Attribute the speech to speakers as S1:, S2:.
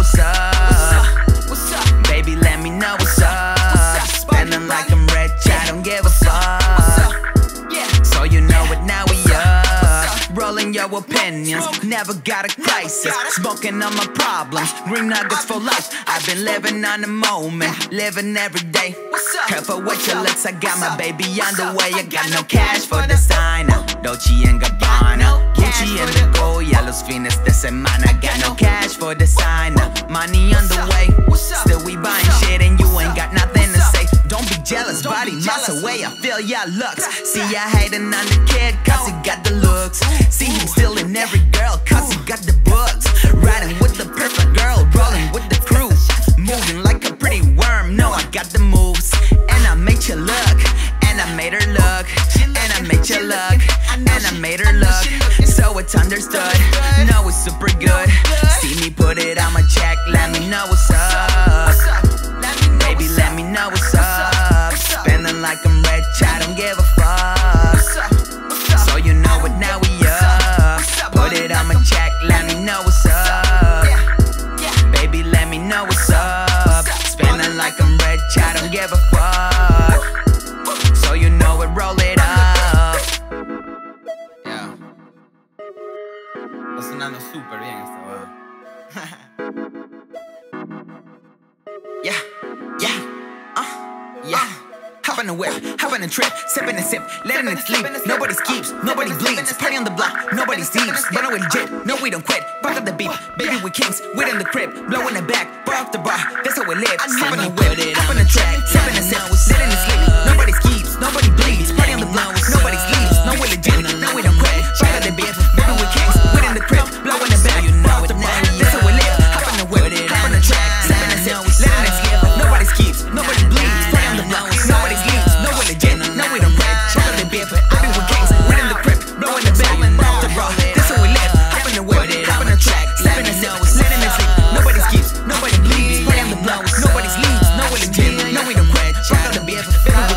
S1: what's up. Baby, let me know what's up. Spending like I'm rich, I don't give a fuck. So you know it, now we up. Rolling your opinions, never got a crisis. Smoking on my problems, green nuggets for life. I've been living on the moment, living every day. Careful with your looks, I got my baby on the way. I got no cash for designer, Dolce & Gabbana, Gucci and the Goya, los fines de semana. Got no cash for designer, money on the way. Still we buying shit and you ain't got nothing to say. Don't be jealous, body miles away, I feel your looks. See ya hating on the kid, cause he got the looks. See him stealing every girl, cause he got the books. Riding with the perfect girl, rolling with the crew. Moving like a pretty worm, no, I got the moves. And I made you look, and I made her look. And I made you look, and I made her look. So it's understood, no, it's super good. See me put it on my check, let me know what's up. Baby, let me know what's up. Spending like I'm rich, I don't give a fuck. So you know it, now we up. Put it on my check, let me know what's up. Baby, let me know what's up. Spending like I'm rich, I don't give a fuck. So you know it, roll it up.
S2: Yeah. Está sonando súper bien esta weá.
S1: Yeah, yeah. Hop on the whip, hop on the trip, sipping and sip, letting it sleep. Nobody keeps, nobody bleeds. Party on the block, nobody sleeps. But we're legit, no we don't quit. Back up the beat, baby we kings. We're in the crib, blowing the back, bar off the bar. That's how we live. Hop on the whip, hop on the track, sipping and sip, letting it sleep. Nobody keeps, nobody bleeds. Party on the block, nobody sleeps. No we legit, no we don't quit. Back up the beat, baby we kings. We're in the crib, blowing the back, bar off the bar. That's how we live. Hop on the whip, hop on the track, sipping and sip, letting it sleep. Nobody keeps, nobody bleeds. Party on the block, nobody sleeps. No we legit, no we don't quit. Back up the beat, baby we kings. We're in the crib, blowing the back, bar off the bar. That's how we live. Hop on the whip, hop on the track, sipping and sip, letting it sleep. Nobody keeps, nobody bleeds. Party on the block, nobody sleeps. No we legit, no we don't quit. Back up the beat, baby